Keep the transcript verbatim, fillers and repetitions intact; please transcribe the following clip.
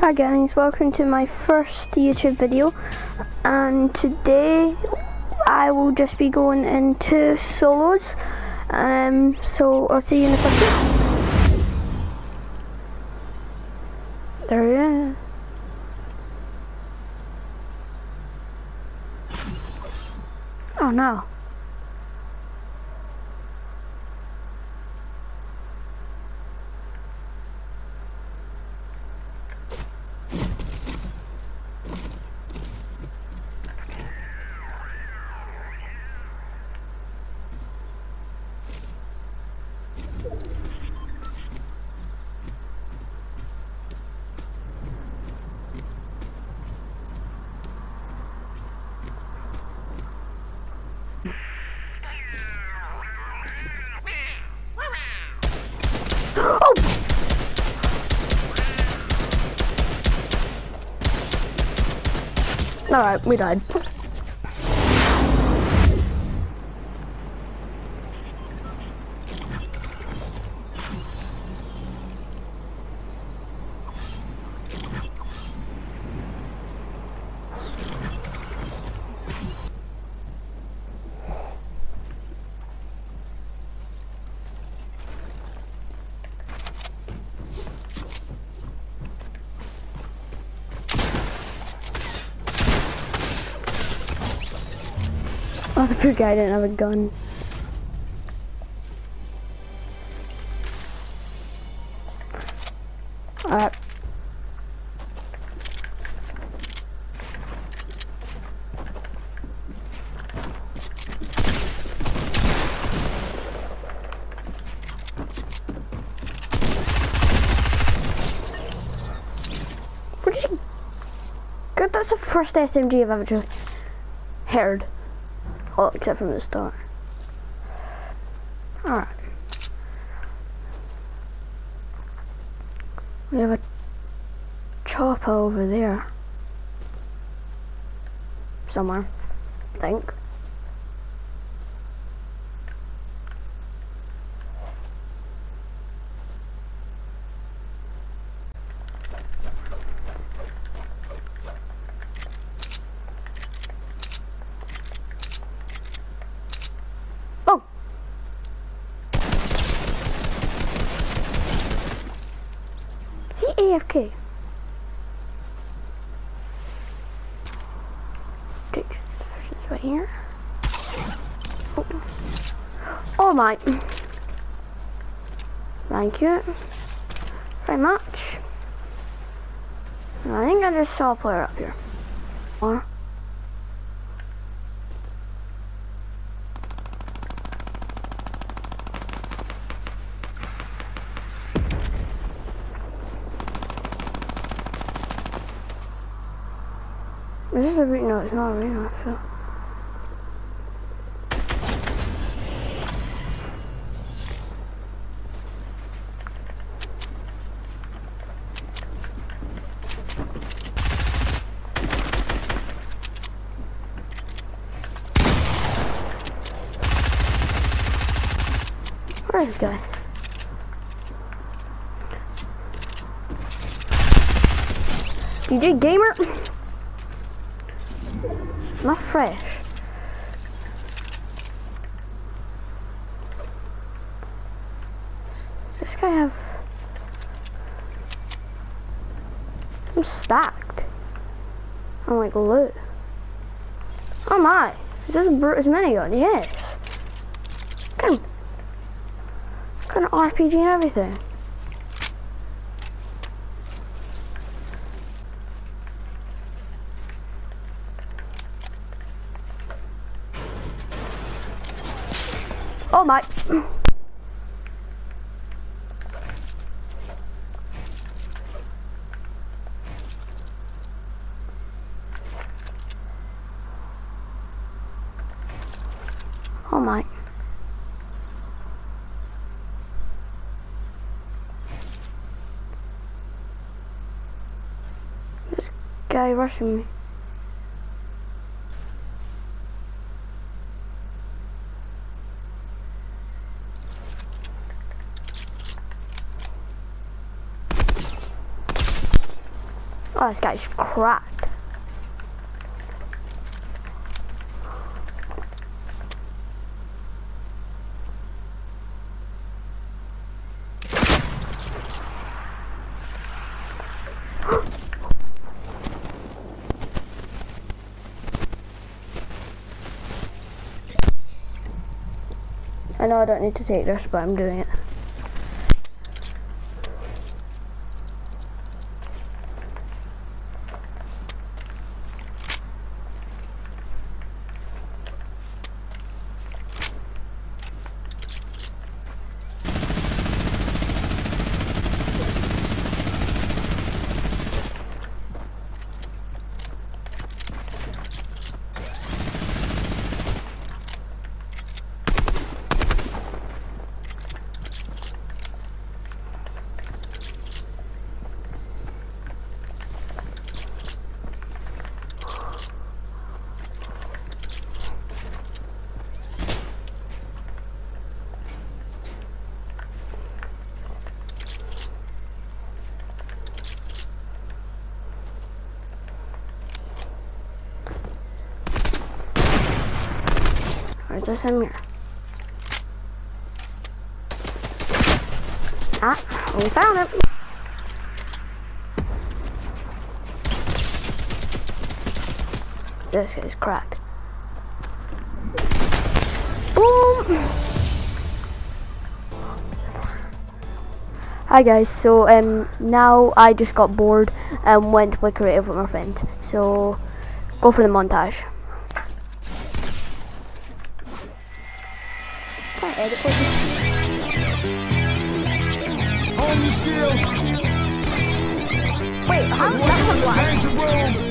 Hi guys, welcome to my first YouTube video, and today I will just be going into solos, um, so I'll see you in the first one. There he is. Oh no. Oh! Alright, we died. Oh, the poor guy didn't have a gun. Alright. Where did you... God, that's the first S M G I've ever heard. Well, except from the start. Alright. We have a chopper over there. Somewhere, I think. Oh! Is he A F K? Take this right here. Oh, oh my! Thank you very much. I think I just saw a player up here. Or is this a re- no, it's not a arena, so. Where is this guy? D J Gamer? Not fresh. Does this guy have... I'm stacked. I'm like loot. Oh my! Is this a Brutus minigun? Yes. Got, got an R P G and everything. Oh my! Oh my! This guy rushing me. Oh, this guy's cracked. I know I don't need to take this, but I'm doing it. Where's this in here? Ah, we found it. This guy's cracked. Boom! Hi guys, so um now I just got bored and went to play creative with my friend. So go for the montage. Can I edit this? Home your skills. Wait, how? That's a black. Danger room.